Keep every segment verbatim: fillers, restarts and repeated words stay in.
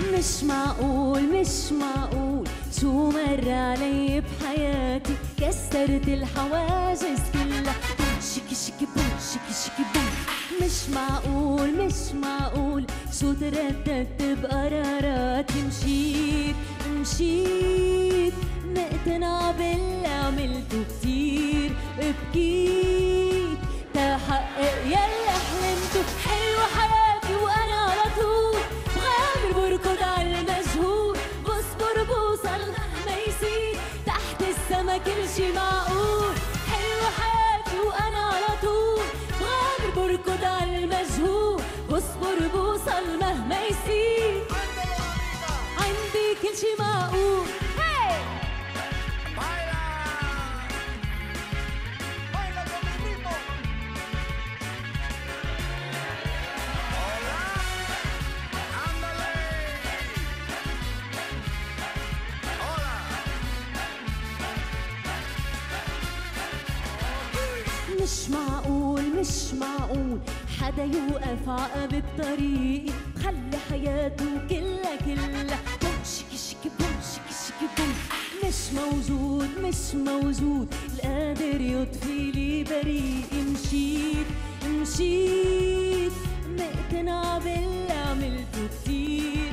مش معقول مش معقول شو مر علي بحياتي، كسرت الحواجز كلها، بوم شكي شكي بوم شكي شكي بوم. مش معقول مش معقول شو ترددت بقراراتي، مشيت مشيت مقتنعة باللي عملته كتير، بكيت تحقق يلي حلمته. حلوة حياتي وانا على طول بغامر بركض على المجهول، بصبر بوصل مهما يصير، تحت السما كل شي معقول. حلوة حياتي وانا على طول بغامر بركض على المجهول، بصبر بوصل مهما يصير، عندي كل شي معقول. مش معقول مش معقول حدا يوقف عقب بطريقي، بخلي حياته كلها كلها بوم شكي شكي بوم شكي شكي بوم. مش موجود مش موجود القادر يطفي لي بريقي، مشيت مشيت مقتنعة باللي عملته كتير،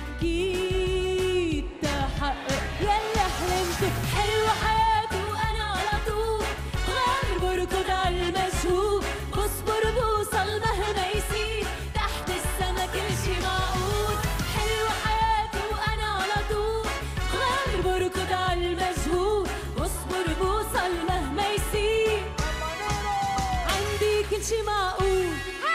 بكيت تحقق يلي حلمته. حلوة حياتي وانا على طول بغامر بركض على المجهول، بصبر بوصل مهما يصير، تحت السما كل شي معقول. حلوة حياتي وانا على طول بغامر بركض على المجهول، بصبر بوصل مهما يصير، عندي كل شي معقول.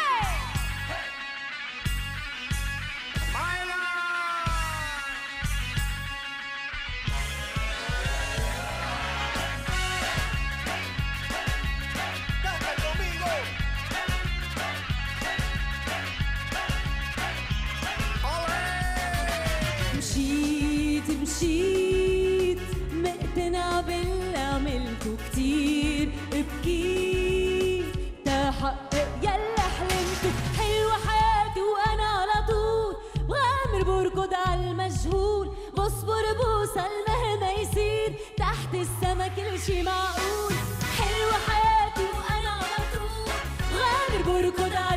مشيت مشيت مقتنعة باللي عملته كتير، بكيت تحقق يلي حلمته. حلوة حياتي وانا على طول بغامر بركض على المجهول، بصبر بوصل مهما يصير، تحت السما كل شي معقول. حلوة حياتي وانا على طول بغامر بركض على